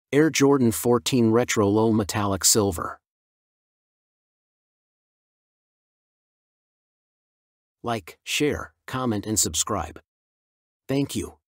Air Jordan 14 Retro Low Metallic Silver. Like, share, comment and subscribe. Thank you.